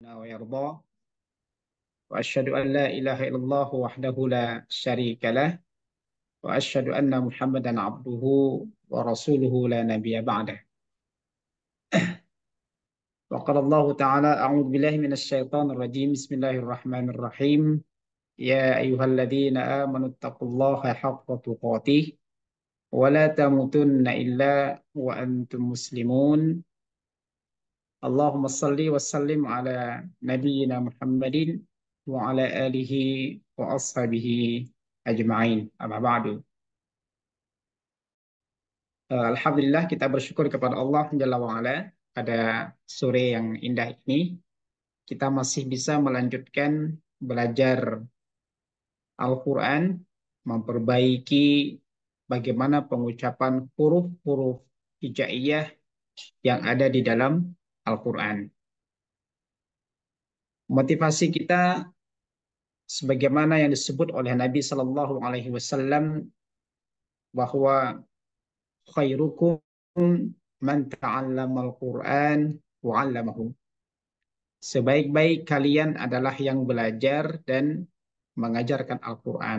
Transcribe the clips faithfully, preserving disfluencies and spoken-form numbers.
ويرضى وأشهد أن لا إله إلا الله وحده لا شريك له وأشهد أن محمدا عبده ورسوله لا نبي بعده. وقال الله تعالى: أعوذ بالله من الشيطان الرجيم. بسم الله الرحمن الرحيم. يا أيها الذين آمنوا اتقوا الله حق تقاته ولا تموتن إلا وأنتم مسلمون. اللهم صل وسلم على نبينا محمد وعلى آله وأصحابه ajma'in. Amma ba'du. Eh, Alhamdulillah, kita bersyukur kepada Allah Jalla wa'ala. Pada sore yang indah ini kita masih bisa melanjutkan belajar Al-Quran, memperbaiki bagaimana pengucapan huruf-huruf hijaiyah yang ada di dalam Al-Quran. Motivasi kita sebagaimana yang disebut oleh Nabi Shallallahu Alaihi Wasallam bahwa khairukum man ta'allamal Qur'an wa 'allamahu. Sebaik-baik kalian adalah yang belajar dan mengajarkan Al-Quran.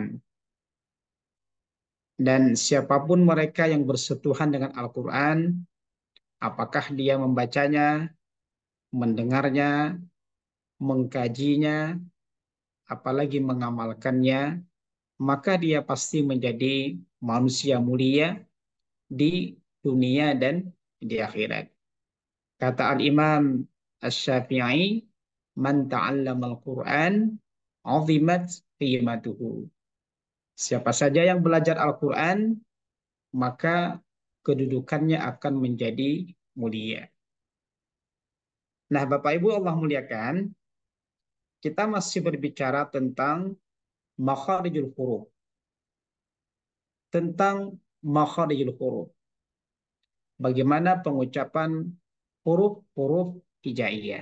Dan siapapun mereka yang bersentuhan dengan Al-Quran, apakah dia membacanya, mendengarnya, mengkajinya, apalagi mengamalkannya, maka dia pasti menjadi manusia mulia di dunia dan di akhirat. Kata Al-Imam Asy-Syafi'i, "Man ta'allama al-Qur'an 'azimat qimatuhu." Siapa saja yang belajar Al-Qur'an, maka kedudukannya akan menjadi mulia. Nah, Bapak Ibu Allah muliakan, kita masih berbicara tentang makharijul huruf. Tentang makharijul huruf. Bagaimana pengucapan huruf-huruf hijaiyah.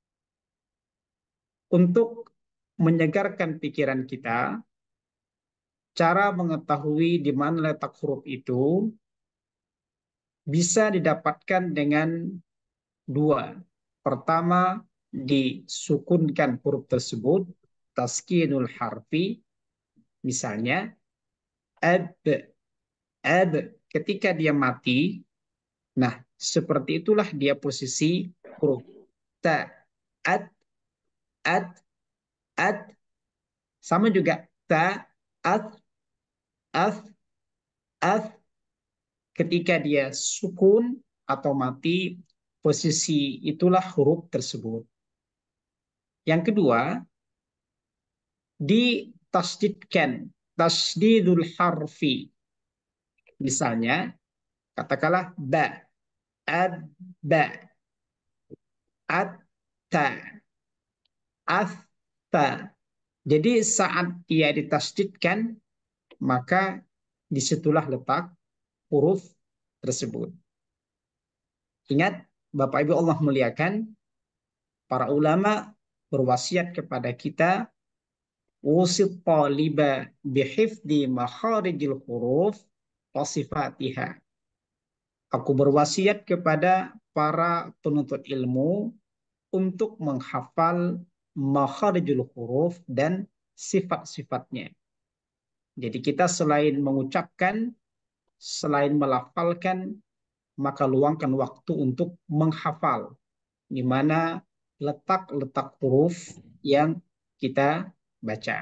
Untuk menyegarkan pikiran kita, cara mengetahui di mana letak huruf itu bisa didapatkan dengan dua. Pertama, disukunkan huruf tersebut, taskinul harfi, misalnya ab, ab, ketika dia mati, nah seperti itulah dia posisi huruf. Ta, ad, ad, ad, sama juga ta, ad, ad, ad, ketika dia sukun atau mati, posisi itulah huruf tersebut. Yang kedua, ditasdidkan, tasdidul harfi. Misalnya, katakanlah ba, ad, ba, ad, ta, az, ta. Jadi saat ia ditasdidkan, maka disitulah letak huruf tersebut. Ingat, Bapak Ibu Allah muliakan, para ulama berwasiat kepada kita, usit taliba bihifdi makharijil huruf wa sifatiha. Aku berwasiat kepada para penuntut ilmu untuk menghafal makharijul huruf dan sifat-sifatnya. Jadi kita selain mengucapkan, selain melafalkan, maka luangkan waktu untuk menghafal di mana letak-letak huruf yang kita baca.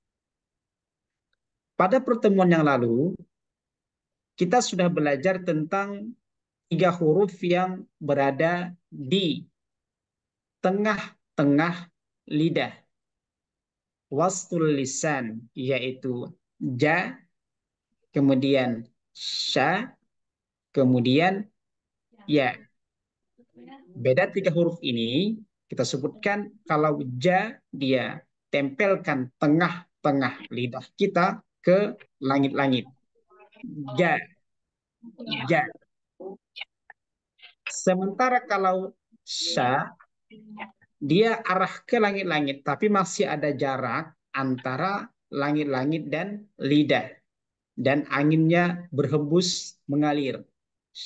Pada pertemuan yang lalu, kita sudah belajar tentang tiga huruf yang berada di tengah-tengah lidah. Wastul lisan, yaitu ja, kemudian sya, kemudian ya. Beda tiga huruf ini, kita sebutkan kalau ja dia tempelkan tengah-tengah lidah kita ke langit-langit. Ja, ja. Sementara kalau sya, dia arah ke langit-langit, tapi masih ada jarak antara langit-langit dan lidah. Dan anginnya berhembus mengalir.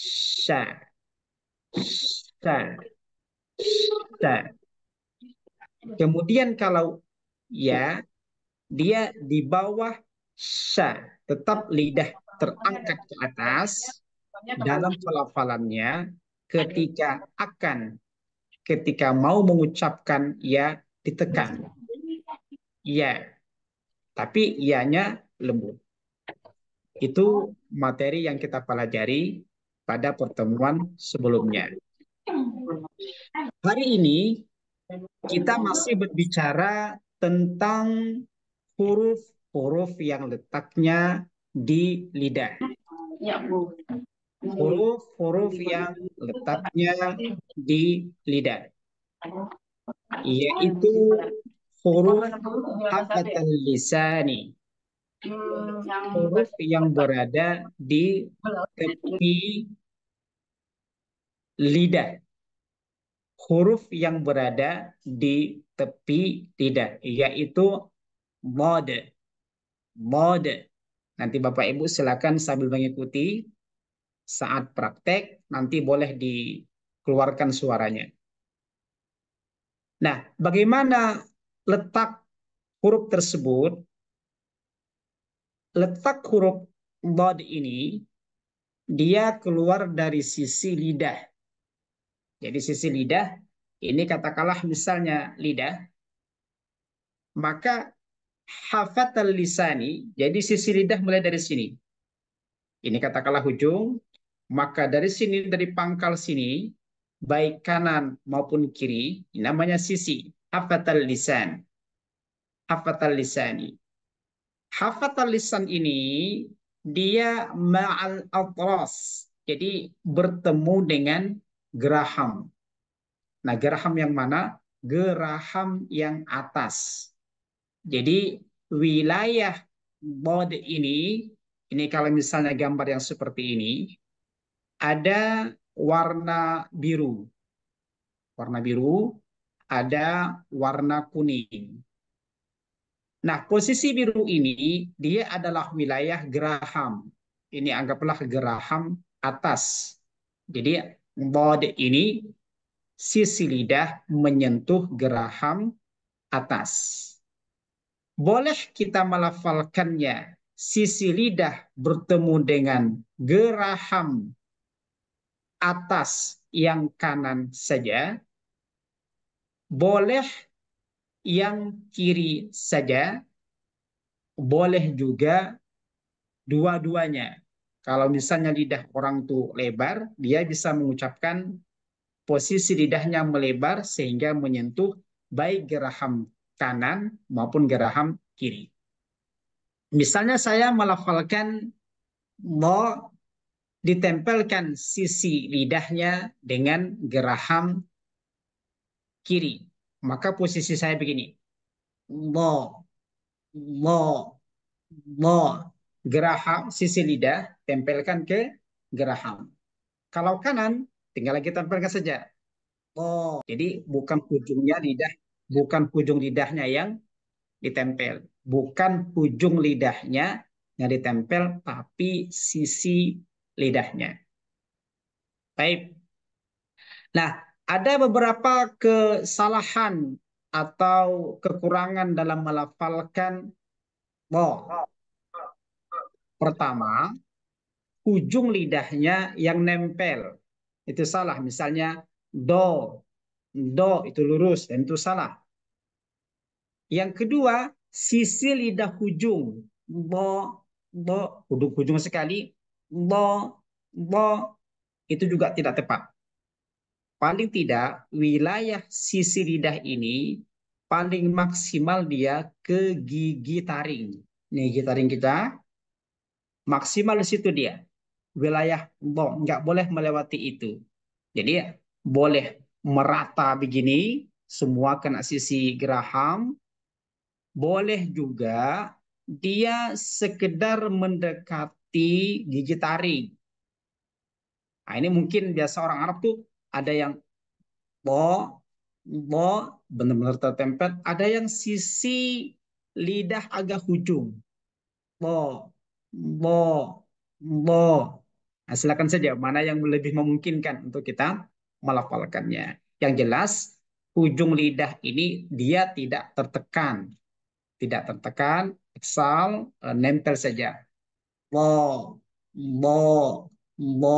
Sya, sya, sya. Kemudian kalau ya, dia di bawah sya, tetap lidah terangkat ke atas dalam pelafalannya ketika akan, ketika mau mengucapkan ya ditekan. Ya, tapi ianya lembut. Itu materi yang kita pelajari pada pertemuan sebelumnya. Hari ini kita masih berbicara tentang huruf-huruf yang letaknya di lidah. Huruf-huruf yang letaknya di lidah, yaitu huruf hafatal lisani, huruf yang berada di tepi lidah, huruf yang berada di tepi lidah, yaitu mode, mode. Nanti Bapak Ibu silakan sambil mengikuti saat praktek, nanti boleh dikeluarkan suaranya. Nah, bagaimana letak huruf tersebut? Letak huruf bod ini, dia keluar dari sisi lidah. Jadi sisi lidah, ini katakanlah misalnya lidah, maka hafatal lisani, jadi sisi lidah mulai dari sini. Ini katakanlah ujung, maka dari sini, dari pangkal sini, baik kanan maupun kiri, namanya sisi, hafatal lisan, hafatal lisani. Hafatal lisan ini dia ma'al atras. Jadi bertemu dengan geraham. Nah, geraham yang mana? Geraham yang atas. Jadi wilayah bod ini, ini kalau misalnya gambar yang seperti ini, ada warna biru. Warna biru, ada warna kuning. Nah, posisi biru ini dia adalah wilayah geraham. Ini anggaplah geraham atas. Jadi bod ini sisi lidah menyentuh geraham atas. Boleh kita melafalkannya sisi lidah bertemu dengan geraham atas yang kanan saja, boleh yang kiri saja, boleh juga dua-duanya. Kalau misalnya lidah orang itu lebar, dia bisa mengucapkan posisi lidahnya melebar sehingga menyentuh baik geraham kanan maupun geraham kiri. Misalnya saya melafalkan mo, ditempelkan sisi lidahnya dengan geraham kiri. Maka posisi saya begini. Mo, mo, mo. Geraham sisi lidah tempelkan ke geraham. Kalau kanan tinggal lagi tempelkan saja. Oh, jadi bukan ujungnya lidah, bukan ujung lidahnya yang ditempel, bukan ujung lidahnya yang ditempel, tapi sisi lidahnya. Baik. Nah, ada beberapa kesalahan atau kekurangan dalam melafalkan bo. Pertama, ujung lidahnya yang nempel. Itu salah. Misalnya do, do itu lurus dan itu salah. Yang kedua, sisi lidah hujung. Bo, bo, hujung, hujung sekali. Bo, bo, itu juga tidak tepat. Paling tidak, wilayah sisi lidah ini paling maksimal dia ke gigi taring. Nih gigi taring kita, maksimal di situ dia. Wilayah bo, nggak boleh melewati itu. Jadi boleh merata begini, semua kena sisi geraham, boleh juga dia sekedar mendekati gigi taring. Nah, ini mungkin biasa orang Arab tuh ada yang bo, bo, benar-benar tertempel. Ada yang sisi lidah agak hujung. Bo, bo, bo. Nah, silakan saja mana yang lebih memungkinkan untuk kita melafalkannya. Yang jelas ujung lidah ini dia tidak tertekan, tidak tertekan, asal eh, nempel saja. Bo, bo, bo.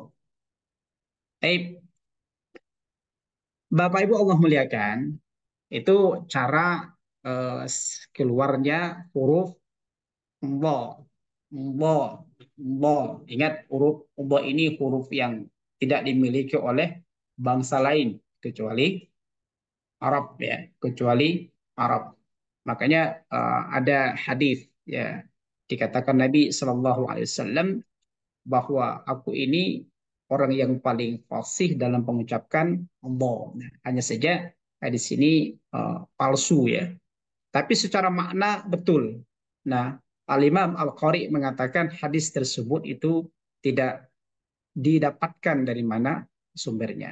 Eh, Bapak Ibu Allah muliakan, itu cara eh, keluarnya huruf bo, bo, bo. Ingat huruf bo ini huruf yang tidak dimiliki oleh bangsa lain kecuali Arab ya, kecuali Arab. Makanya uh, ada hadis ya, dikatakan Nabi Shallallahu Alaihi Wasallam bahwa aku ini orang yang paling fasih dalam mengucapkan Allah. Nah, hanya saja eh, di sini uh, palsu ya, tapi secara makna betul. Nah, Al-Imam Al-Qari mengatakan hadis tersebut itu tidak didapatkan dari mana sumbernya.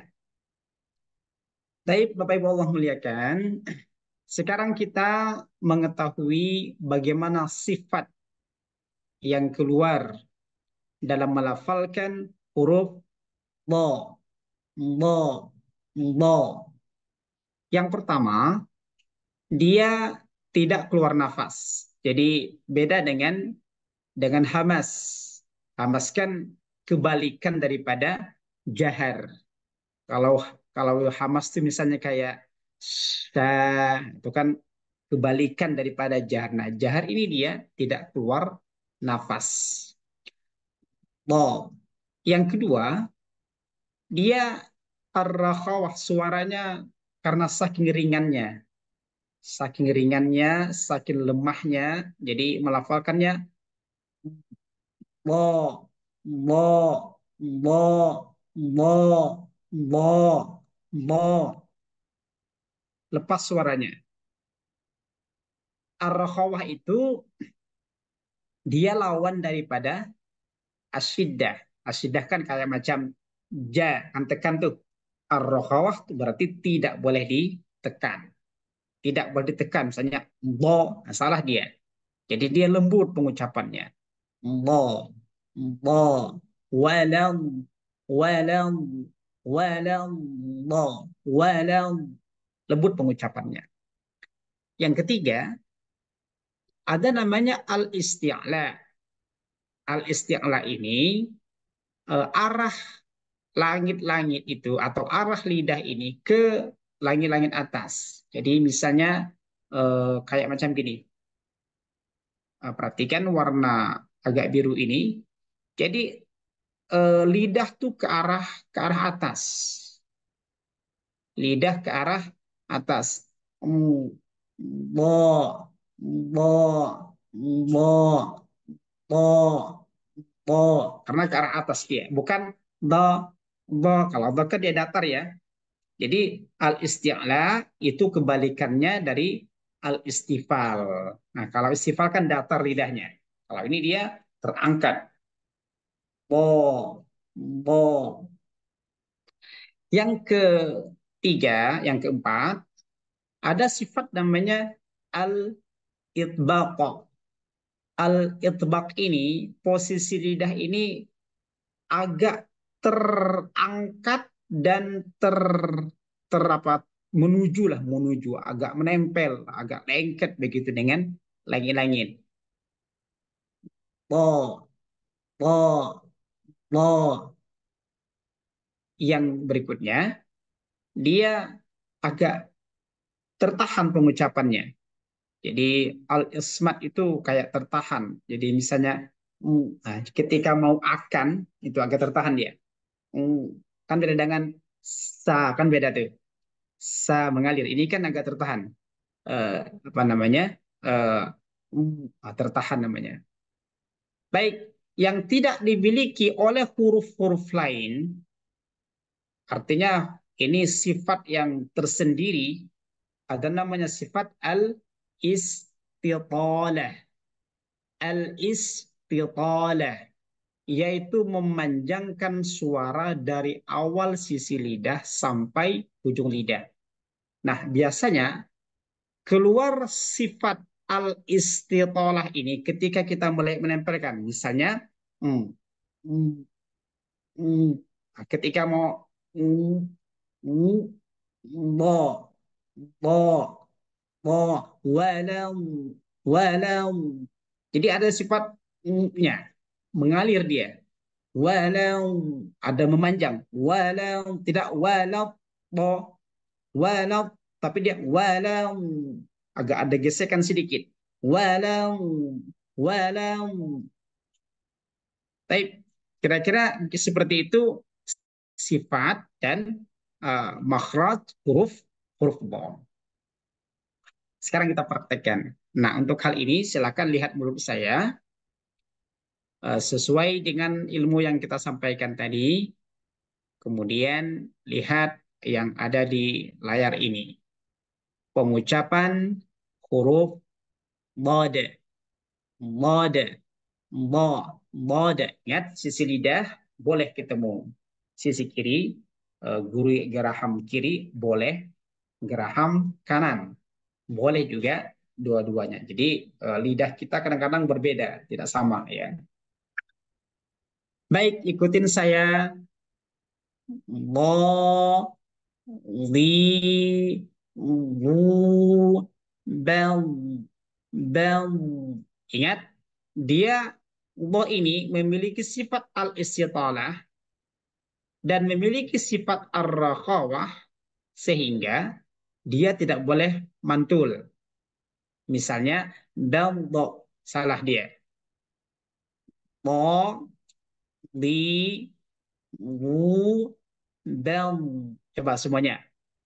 Baik, Bapak Ibu Allah muliakan, sekarang kita mengetahui bagaimana sifat yang keluar dalam melafalkan huruf bo, bo, bo. Yang pertama, dia tidak keluar nafas. Jadi beda dengan dengan hamas. Hamas kan kebalikan daripada jahar. Kalau kalau hamas itu misalnya kayak sa itu kan kebalikan daripada jahar. Nah, jahar ini dia tidak keluar nafas. Bo. Yang kedua, dia ar-rakhawah suaranya karena saking ringannya. Saking ringannya, saking lemahnya, jadi melafalkannya bo, bo, bo, bo, bo, bo. Lepas suaranya. Ar-rakhawah itu dia lawan daripada asyidah. Asyidah kan kayak macam ja, kan tekan tuh. Ar-rakhawah berarti tidak boleh ditekan. Tidak boleh ditekan. Misalnya, bo, nah, salah dia. Jadi dia lembut pengucapannya. Bo, bo, walam, walam, walam, bo, walam. Lembut pengucapannya. Yang ketiga, ada namanya al-isti'la. Al-isti'la ini eh, arah langit-langit itu atau arah lidah ini ke langit-langit atas. Jadi misalnya eh, kayak macam gini. Eh, perhatikan warna agak biru ini. Jadi eh, lidah tuh ke arah ke arah atas. Lidah ke arah atas. Mm, Bo, bo, bo, bo, bo. Karena ke arah atas dia. Bukan do, do. Kalau do kan dia datar ya. Jadi al-isti'la itu kebalikannya dari al-istifal. Nah, kalau istifal kan datar lidahnya. Kalau ini dia terangkat. Bo, bo. Yang ketiga, yang keempat, ada sifat namanya al-itbaq. Al-itbaq ini, posisi lidah ini agak terangkat dan ter ter apa menuju lah menuju agak menempel agak lengket begitu dengan langit-langit bo bo bo. Yang berikutnya dia agak tertahan pengucapannya, jadi al ismat itu kayak tertahan, jadi misalnya mm, nah, ketika mau akan itu agak tertahan dia. Mm, kan beda dengan sa, kan beda tuh. Sa mengalir ini kan agak tertahan. Eh, apa namanya? Eh, mm, ah, tertahan namanya. Baik, yang tidak dimiliki oleh huruf-huruf lain, artinya ini sifat yang tersendiri, ada namanya sifat al-istitalah. Al-istitalah, yaitu memanjangkan suara dari awal sisi lidah sampai ujung lidah. Nah, biasanya keluar sifat al-istitolah ini ketika kita mulai menempelkan. Misalnya, mm, mm, mm. Nah, ketika mau mm, mm, bo. Bo, bo, walau, walau. Jadi ada sifat nya, mengalir dia. Walau, ada memanjang. Walau, tidak walau, bo, walau, tapi dia walau, agak ada gesekan sedikit. Walau, walau. Baik, kira-kira seperti itu sifat dan uh, makhraj huruf huruf dha. Sekarang kita praktekkan. Nah, untuk hal ini silakan lihat mulut saya uh, sesuai dengan ilmu yang kita sampaikan tadi. Kemudian lihat yang ada di layar ini. Pengucapan huruf dhad, dhad, dha, dhad. Ingat, sisi lidah boleh ketemu sisi kiri, uh, guru geraham kiri boleh, geraham kanan boleh juga, dua-duanya. Jadi eh, lidah kita kadang-kadang berbeda, tidak sama ya. Baik, ikutin saya. Bo, li, wu, bel, bel. Ingat, dia bo ini memiliki sifat al-istitalah dan memiliki sifat ar-rakhawah sehingga dia tidak boleh mantul. Misalnya, bel, bo, salah dia. Bo, di, wu, bel. Coba semuanya.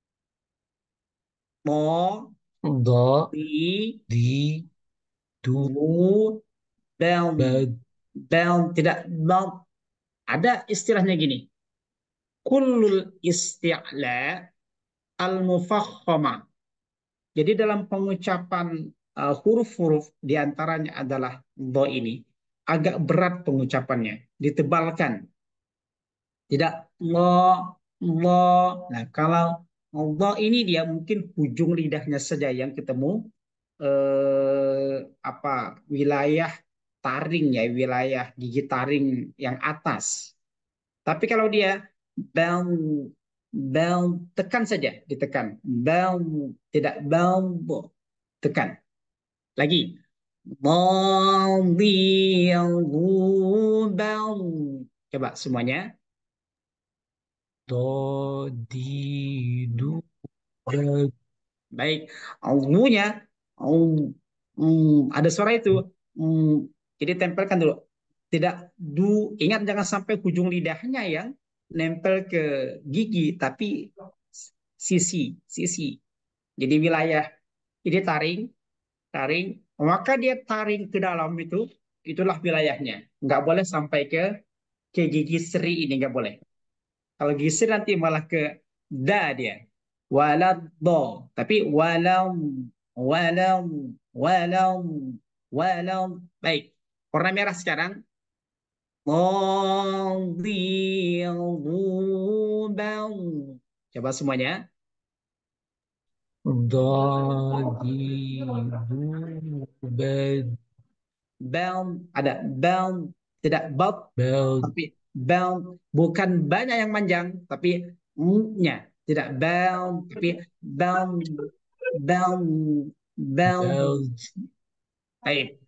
Mo, Do, di, di, du, wu, bel. bad, Bel, tidak bel. Ada istilahnya gini. Kullul isti'la al-mufakhama. Jadi dalam pengucapan uh, huruf-huruf diantaranya adalah do ini. Agak berat pengucapannya. Ditebalkan. Tidak lo, lo. Nah, kalau Allah ini dia mungkin ujung lidahnya saja yang ketemu eh, apa wilayah taring ya, wilayah gigi taring yang atas. Tapi kalau dia bel, bel, tekan saja, ditekan. Bel, tidak bel, tekan. Lagi. Bel, bel. Coba semuanya. do, di, du, bad, Baik, nya ada suara itu. Mm, jadi tempelkan dulu. Tidak du, ingat jangan sampai ujung lidahnya yang nempel ke gigi, tapi sisi, sisi. Jadi wilayah ini taring, taring, maka dia taring ke dalam itu, itulah wilayahnya. Nggak boleh sampai ke ke gigi seri ini nggak boleh. Kalau gisir nanti malah ke da dia. Walad do. Tapi walau, walau, walau, walau. Baik. Warna merah sekarang. Bau. Coba semuanya. do, di, du, bad, Bau. Ada bau. Tidak bau. bad, Tapi bau. Bukan banyak yang manjang. Tapi nya. Tidak bau. Tapi bau. Bau. Bau. bad, Baik.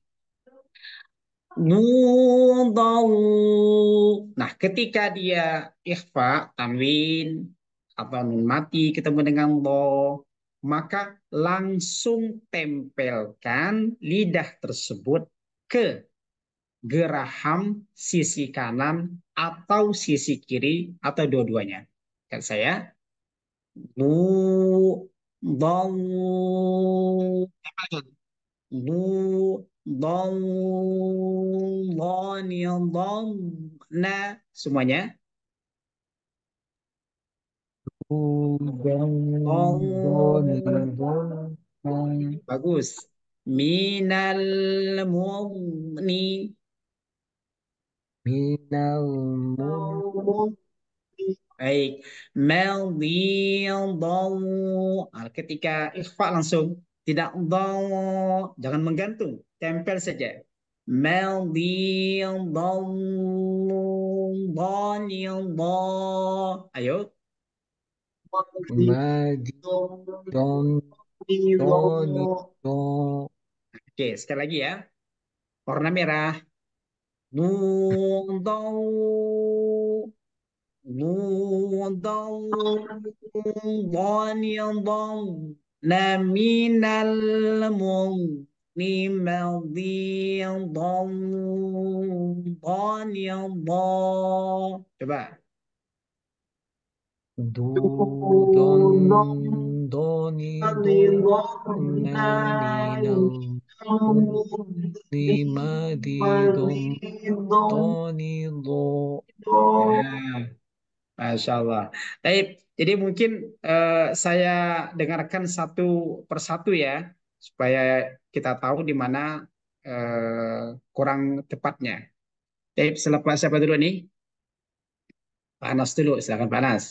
Nudau. Nah, ketika dia ikhfa, tanwin, atau nun mati ketemu dengan do, maka langsung tempelkan lidah tersebut ke geraham sisi kanan atau sisi kiri atau dua-duanya. Kan saya, bu, dau, bu, dau, dhani, dham, na, semuanya. du, dan, do, ni, Dham, do, dan, bagus. Minal mughni. minal, mun, Baik. Madhidhaw. Nah, ketika ikhfa langsung tidak dhaw, jangan menggantung, tempel saja. Madhidhaw, dhanidhaw. Ayo. madi, don, doni, do, Oke, sekali lagi ya. Warna merah. Nun, dau. Nun, dau. Don, dau. Na minal mung. Ni meldi, dau. Don, dau. Coba. do, don, doni, do, na, mi, na, mu, ni, madi, dom, doni, do. Ya. Masya Allah. Baik, jadi mungkin eh, saya dengarkan satu persatu ya, supaya kita tahu di mana eh, kurang tepatnya. Baik, selepas siapa dulu nih? Pak Anas dulu, silakan Pak Anas.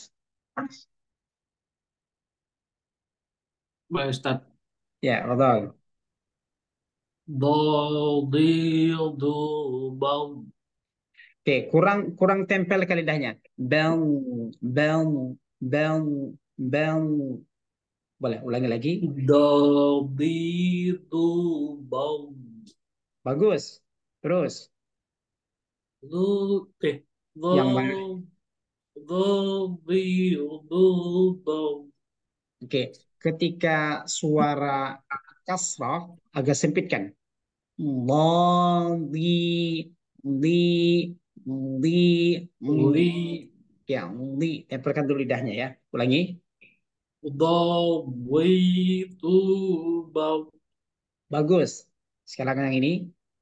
Baik, Ustaz. Ya, betul. Do, di, do, bau. Oke, kurang kurang tempel ke lidahnya. Bang, bang, bang, bang. Boleh ulangi lagi. Do, di, do, bau. Bagus. Terus, Do, eh, yang mana? do, do, di, do, bau. Oke, ketika suara kasrah agak sempit kan? Di, di, di, Li, ya, di. Tempelkan dulu lidahnya ya. Ulangi. do, wi, do, bau. Bagus. Sekarang yang ini.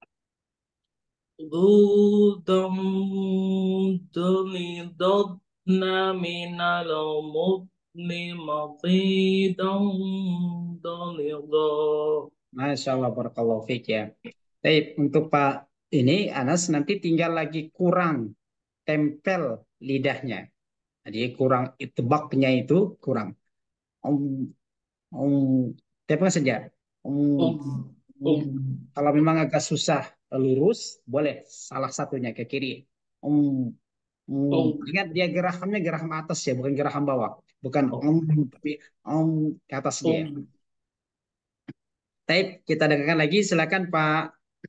Do, dam, dani, dot, na, mina, lo, mut, ni, mati, dam, dani, do. Masya Allah, barakallahu fiik ya. Baik, untuk Pak ini, Anas nanti tinggal lagi kurang tempel lidahnya. Jadi kurang tebaknya itu kurang. Om, om, tempel saja. Om, Um, om. um, Kalau memang agak susah lurus, boleh salah satunya ke kiri. Om, om. um, Ingat dia gerahamnya geraham atas ya, bukan geraham bawah. Bukan um, om, tapi om ke atas dia. um. Baik, kita dengarkan lagi. Silakan Pak.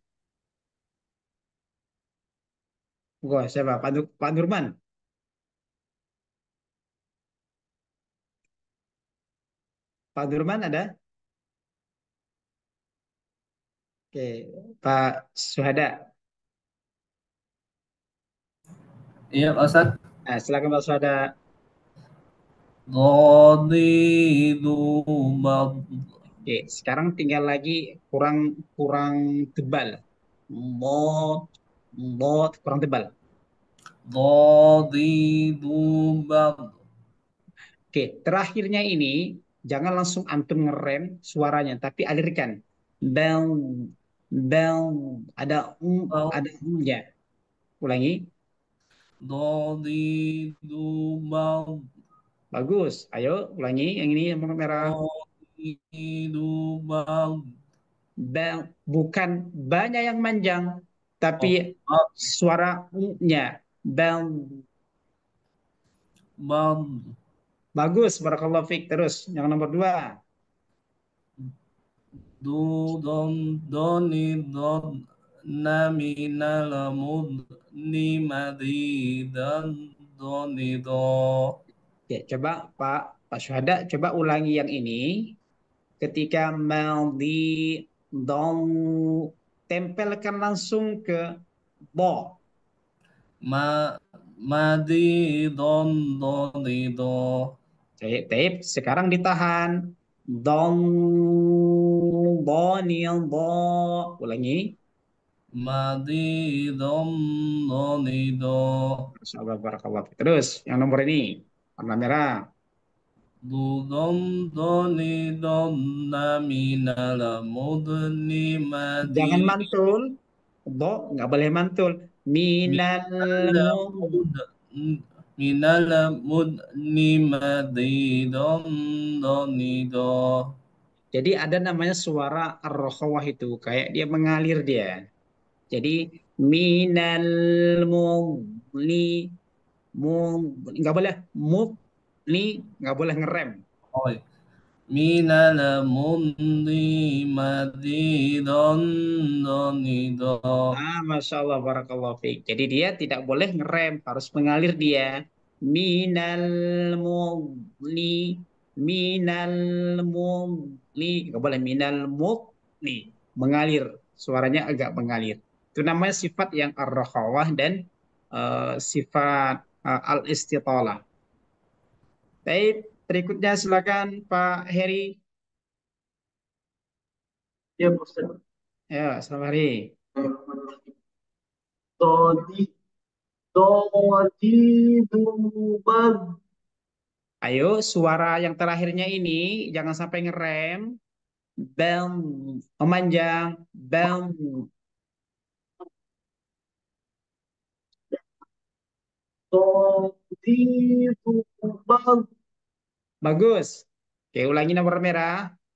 Gua siapa? Pak, Nur- Pak Nurman. Pak Nurman ada? Oke, Pak Suhada. Iya, Pak Ustadz. Nah, silakan Pak Suhada. Ghadidu bab. Oke, sekarang tinggal lagi kurang kurang tebal. Mo, mo kurang tebal. Ghadidu bab. Oke, terakhirnya ini jangan langsung antum ngerem suaranya, tapi alirkan. Bel, bel, ada um, ada umnya. Ulangi. Ghadidu bab. Bagus. Ayo, ulangi yang ini yang warna merah. Ghadidu bab. Bel, bukan banyak yang manjang, tapi Oh, bab. suara nya. Bel, Bab. bagus. Barakallahu fiik. Terus yang nomor dua. Du don doni don namina lamud ni madi dan doni do. Oke, coba Pak Pak Syuhada, coba ulangi yang ini. Ketika meldi dong tempelkan langsung ke bo. Ma madi don doni do. Tape, tape. Sekarang ditahan. Dong bo nil bo. Ulangi. Madi don doni do. Masya Allah, barakallah. Terus yang nomor ini warna merah. Du don doni don namina lamudni madi Jangan mantul. Do nggak boleh mantul. Minal mu. lamud minal mudni madi don doni do. Jadi ada namanya suara ar-rokhawah itu kayak dia mengalir dia. Jadi minal mudli mu nggak boleh mud Ni nggak boleh ngerem. Oh, iya. Minal mudni madidon donido. Ah, Masya Allah, Barakallahu fiik. Jadi dia tidak boleh ngerem, harus mengalir dia. Minal mudni, minal mudni. Nggak boleh minal mudni. Mengalir, suaranya agak mengalir. Itu namanya sifat yang ar-rakhawah dan eh, sifat eh, al-istitalah. Baik, berikutnya silakan Pak Heri. Ya, Ustaz. Ya, selamat hari. Dodi, dodi, dubad. Ayo, suara yang terakhirnya ini jangan sampai ngerem. Bam, memanjang. Bam. Dodi, dubad. Bagus. Oke, ulangi nomor merah.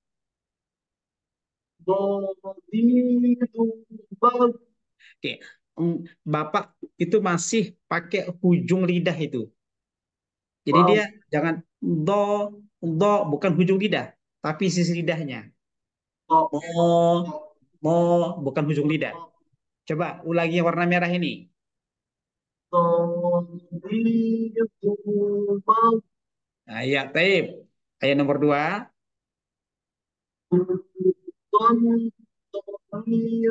Dodi, dubad. Oke, mm, Bapak itu masih pakai hujung lidah itu. Jadi dia Bab, jangan do, do, bukan hujung lidah, tapi sisi lidahnya. do, Mo, do, mo, bukan hujung lidah. do. Coba ulangi yang warna merah ini. Dodi, dubad. Nah, ya, taib. Ayat nomor dua. Don, doni,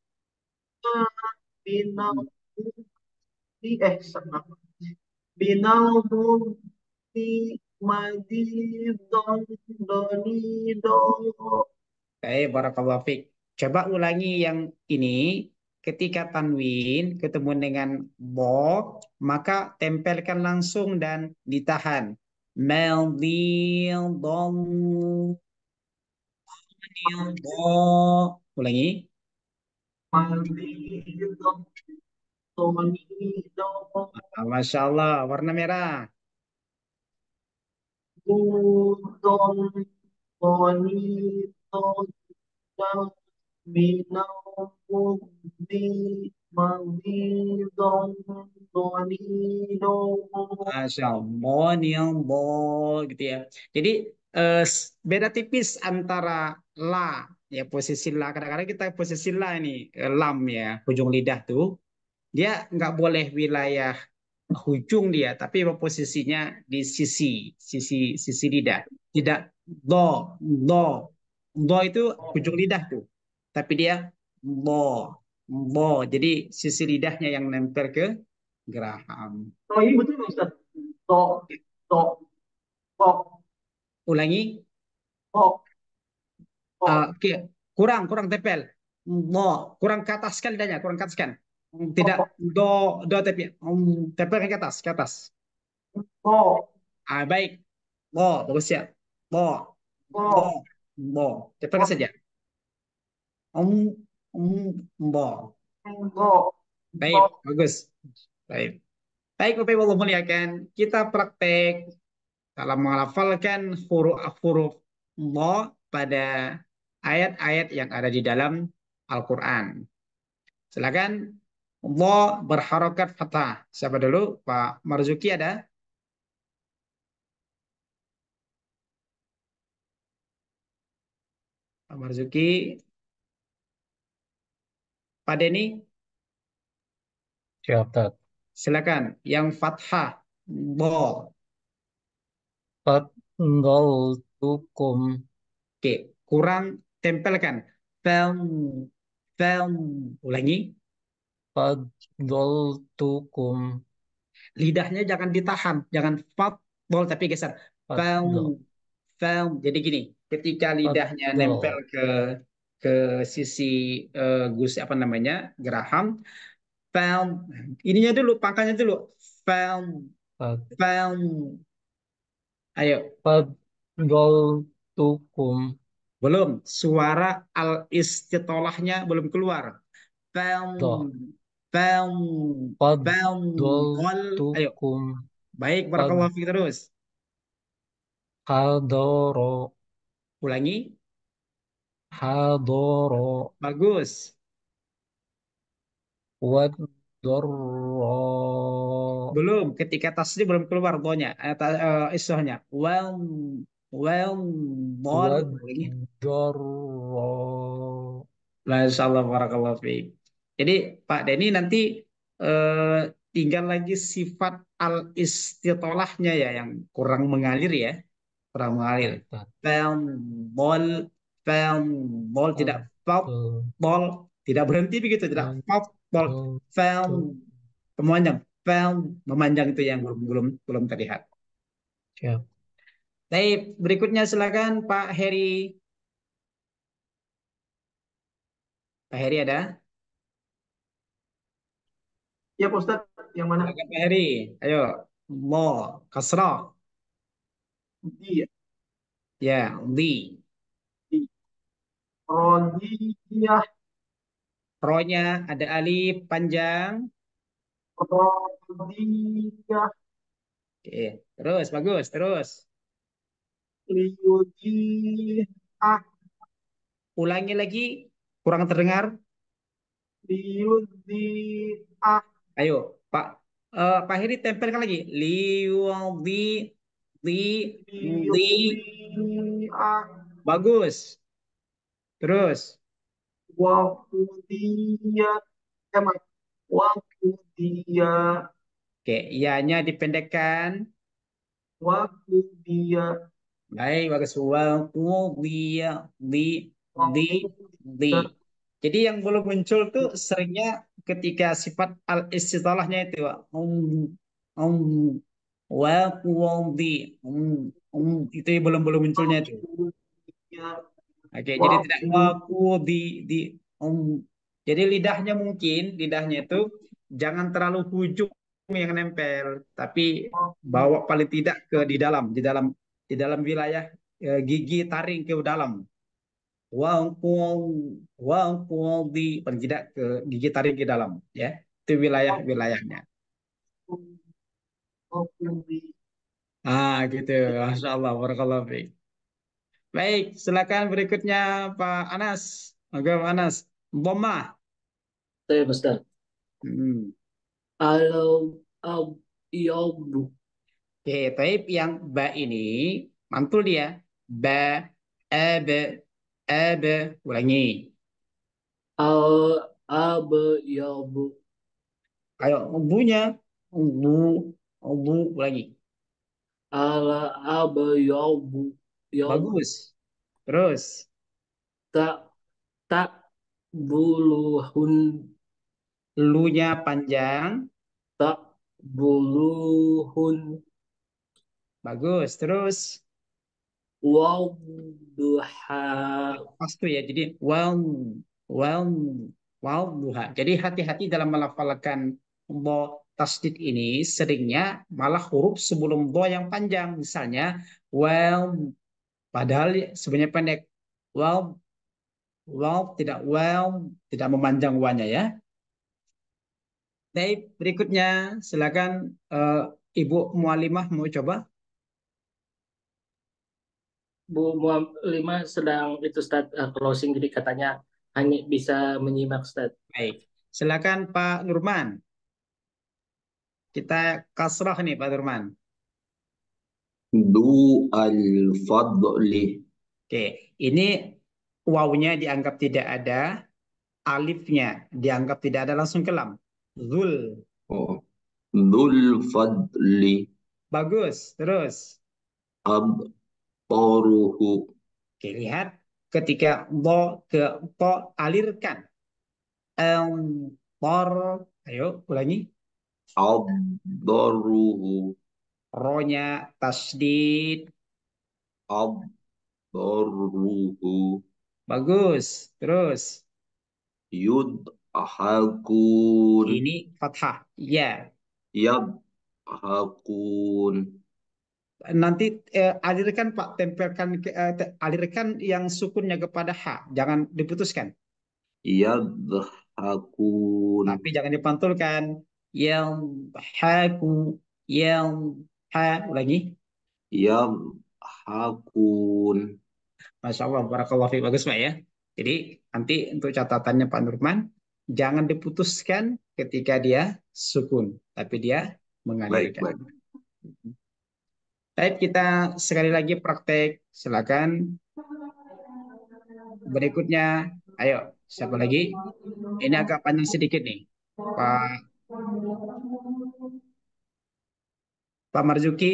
binal, eh, sama. Binal, di madi, don, doni, do. Baik, barakallahu fiik. Coba ulangi yang ini. Ketika tanwin ketemu dengan bo, maka tempelkan langsung dan ditahan. Meldil dom bo. Ulangi. Madi, don, doni, do. Ah, Masya Allah, warna merah. Du, don, doni, do, da. Binal, di madi, don, doni, do. Masya Allah, bonil bo gitu ya. Jadi eh, s- beda tipis antara la ya posisi la. Kadang-kadang kita posisi la ini eh, lam ya, ujung lidah tuh. Dia nggak boleh wilayah ujung dia, tapi posisinya di sisi sisi sisi lidah. Tidak do do do itu ujung lidah tuh, tapi dia bo bo. Jadi sisi lidahnya yang nempel ke geraham. Oh, ini betul nggak, Ustaz? To, to, to, Ulangi. to, Ah, to, Oke, kurang kurang tempel. Bo kurang ke atas kan lidahnya, kurang ke atas kan. Tidak to, do do tapi um, tempel ke atas ke atas. to, Ah, baik. Bo, bagus ya. Bo, bo, to, bo. Tempelkan saja. Om, om, bo. to, Baik, to. bagus. Baik. Baik, Bapak Ibu Allah muliakan. Kita praktek dalam menghafalkan huruf-huruf bo pada ayat-ayat yang ada di dalam Al-Quran. Silakan. Bo berharokat fathah. Siapa dulu? Pak Marzuki ada? Pak Marzuki. Pak Denny, Siap, Tat. silakan. Yang fathah. Bo. Faddaltukum. Oke, kurang tempelkan. Film, film. Ulangi. Faddaltukum. Lidahnya jangan ditahan, jangan fat bol tapi geser. Film, Faddal. film. Jadi gini, ketika lidahnya nempel Faddal. ke ke sisi eh, gus apa namanya geraham, film. Ininya dulu, pangkalnya dulu. Film, Fad- film. Ayo, Faddaltukum. belum. Suara al istitolahnya belum keluar. Film, Da. film, film. Gol. Ayo, Faddaltukum. baik. Fad Barakallahu fiik terus. hadoro. Ulangi. Hadoro. Bagus. ضراء Belum, ketika tasdid belum keluar donya, eh, ta- eh, istilahnya. Well, well, bol. Ini. والضراء. Masya Allah, barakallahu fiik. Jadi Pak Denny nanti eh, tinggal lagi sifat al-istitolahnya ya yang kurang mengalir ya, kurang mengalir. Baik, Ustaz. Fel, bol, fel, bol tidak pop, Betul. bol tidak berhenti begitu, tidak pop, bol, fel, Betul. memanjang, fel, memanjang itu yang belum belum belum terlihat. Siap. Baik, berikutnya silakan Pak Heri. Pak Heri ada? Ya Pak Ustadz, yang mana? Silakan Pak Heri. Ayo, mo, kasrah. Di, Ya, di. di. Rodiyah, Ro-nya ada alif panjang. rodiyah, Oke, terus bagus, terus. liyudiyah, Ulangi lagi, kurang terdengar. liyudiyah, Ayo, Pak eh, Pak Heri tempelkan lagi. Liwadi, di, di, liyudiyah, bagus. Terus, wakudiyah, eh, maaf. Wakudiyah, oke, ya-nya dipendekkan. wakudiyah, Baik, bagus. Waktu dia, di, di, di. wakudiyah, Jadi yang belum muncul tuh seringnya ketika sifat al-istitolahnya itu, Pak. Um, um, Waqwadi. Um, um, itu yang belum belum munculnya itu. wakudiyah, Oke, jadi tidak wakudiyah, waku di di um. Jadi lidahnya mungkin lidahnya itu jangan terlalu hujung yang nempel, tapi bawa paling tidak ke di dalam, di dalam di dalam wilayah eh, gigi taring ke dalam. Waku waku di paling tidak ke gigi taring ke dalam, ya. Itu wilayah-wilayahnya. wakudiyah. Ah, gitu. Masya Allah, barakallahu fiik. Baik, silakan berikutnya Pak Anas. Oke, Pak Anas. Bomah. Saya Ustaz. Hmm. Alau ab yabu Oke, taib yang ba ini mantul dia. Ba, abe, abe. Ulangi. al ab yabu Ayo, bunya. Bu, bu. Ulangi. ala ab yabu yabu Bagus. Terus. tak tak buluhun Lunya panjang. tak buluhun Bagus. Terus. wadduha Pas tuh ya. Jadi, wow, wow, wow, duha. Jadi hati-hati dalam melafalkan bo tasdid ini seringnya malah huruf sebelum bo yang panjang. Misalnya, wow, padahal sebenarnya pendek. Wow, wow, tidak wow, tidak memanjang wanya ya. Baik, berikutnya silakan eh, Ibu Mualimah mau coba. Bu lima sedang itu Ustaz, eh, closing, jadi katanya hanya bisa menyimak Ustaz. Baik, silakan Pak Nurman. Kita kasrah nih Pak Nurman. Du al-fadli. Oke, ini wawunya dianggap tidak ada, alifnya dianggap tidak ada langsung kelam. Zul. Oh. Dul fadli. Bagus. Terus. Abtaruhu. Oke, lihat ketika bo ke to alirkan. Em, por. Ayo ulangi. Abdaruhu. Ro-nya tasdid. Abdaruhu. Bagus. Terus. Yudhakun. Ini fathah. Ya. Yabhakun. Nanti eh, alirkan Pak, tempelkan ke- eh, te- alirkan yang sukunnya kepada ha. Jangan diputuskan. Yadhakun. Tapi jangan dipantulkan. Yang haku, yang ha, ulangi. Yabhakun. Masya Allah, barakallahu fiik. Bagus Pak ya. Jadi nanti untuk catatannya Pak Nurman, jangan diputuskan ketika dia sukun, tapi dia Baik, mengalirkan. baik. Baik, kita sekali lagi praktek. Silakan. Berikutnya, ayo, siapa lagi? Ini agak panjang sedikit nih. Pak Pak Marzuki.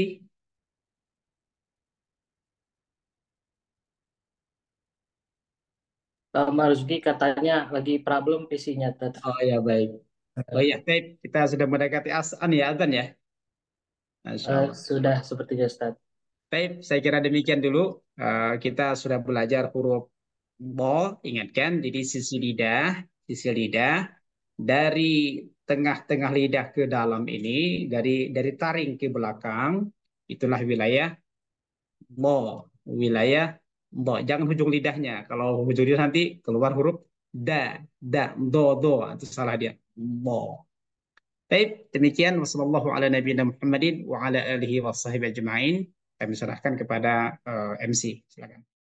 Pak Marzuki katanya lagi problem P C-nya. Tat. Oh ya, baik. Oh ya, baik. Kita sudah mendekati asan ya, azan ya. Masya Eh, Allah. sudah sepertinya Ustaz. Baik, saya kira demikian dulu. Eh, kita sudah belajar huruf bo, ingatkan, jadi sisi lidah, sisi lidah dari tengah-tengah lidah ke dalam ini, dari dari taring ke belakang, itulah wilayah bo, wilayah bo. Jangan hujung lidahnya. Kalau hujung lidah nanti keluar huruf da, da, do, do, itu salah dia. Bo. Baik, demikian wasallallahu ala nabiyina Muhammadin wa ala alihi wa sahbihi ajma'in. Kami serahkan kepada eh, M C. Silakan.